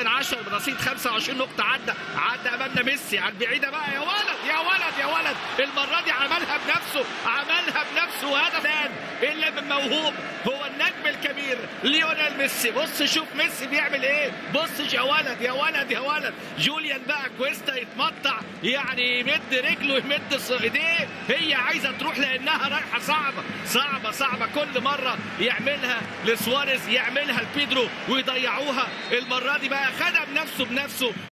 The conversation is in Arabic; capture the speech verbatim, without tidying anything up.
من عشرة برصيد خمسة وعشرين نقطة. عدى عدى امامنا ميسي على البعيده بقى. يا ولد يا ولد يا ولد، المره دي عملها بنفسه، عملها بنفسه. هدف اللي من موهوب هو النجم الكبير ليونيل ميسي. بص شوف ميسي بيعمل ايه، بص يا ولد يا ولد يا ولد. جوليان بقى كويستا يتمطع، يعني يمد رجله يمد ايديه، هي عايزه تروح لانها رايحه صعبه صعبه صعبه. كل مره يعملها لسواريز، يعملها لبيدرو ويضيعوها. المره دي بقى خدها بنفسه بنفسه.